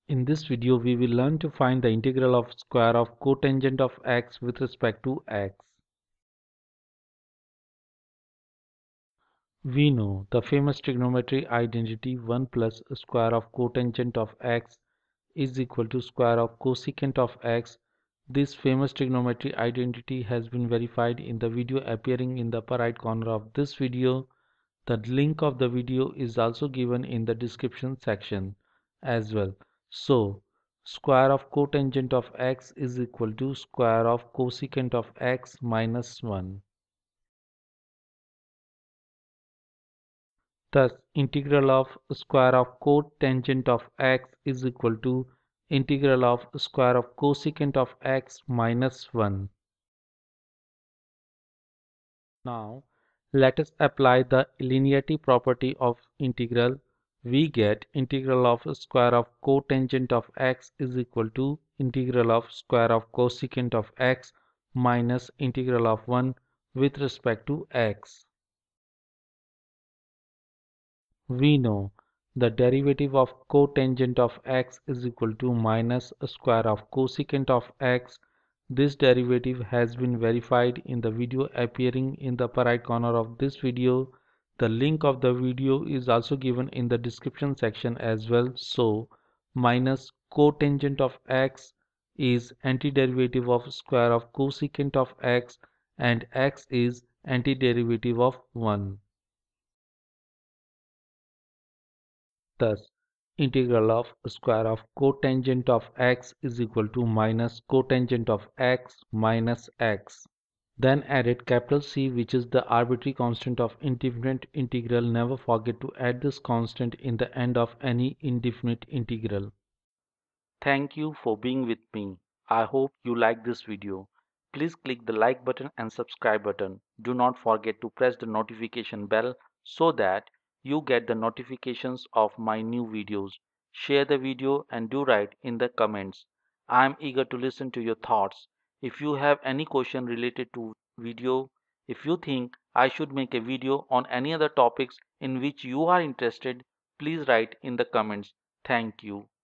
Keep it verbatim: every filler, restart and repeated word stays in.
In this video, we will learn to find the integral of square of cotangent of x with respect to x. We know the famous trigonometry identity one plus square of cotangent of x is equal to square of cosecant of x. This famous trigonometry identity has been verified in the video appearing in the upper right corner of this video. The link of the video is also given in the description section as well. So, square of cotangent of x is equal to square of cosecant of x minus one. Thus, integral of square of cotangent of x is equal to integral of square of cosecant of x minus one. Now, let us apply the linearity property of integral. We get integral of square of cotangent of x is equal to integral of square of cosecant of x minus integral of one with respect to x. We know the derivative of cotangent of x is equal to minus square of cosecant of x. This derivative has been verified in the video appearing in the upper right corner of this video. The link of the video is also given in the description section as well. So, minus cotangent of x is antiderivative of square of cosecant of x and x is antiderivative of one. Thus, integral of square of cotangent of x is equal to minus cotangent of x minus x. Then added capital C, which is the arbitrary constant of indefinite integral. Never forget to add this constant in the end of any indefinite integral. Thank you for being with me. I hope you like this video. Please click the like button and subscribe button. Do not forget to press the notification bell so that you get the notifications of my new videos. Share the video and do write in the comments. I am eager to listen to your thoughts. If you have any question related to video, if you think I should make a video on any other topics in which you are interested, please write in the comments. Thank you.